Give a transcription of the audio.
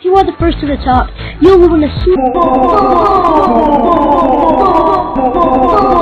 If you are the first to the top, you'll win a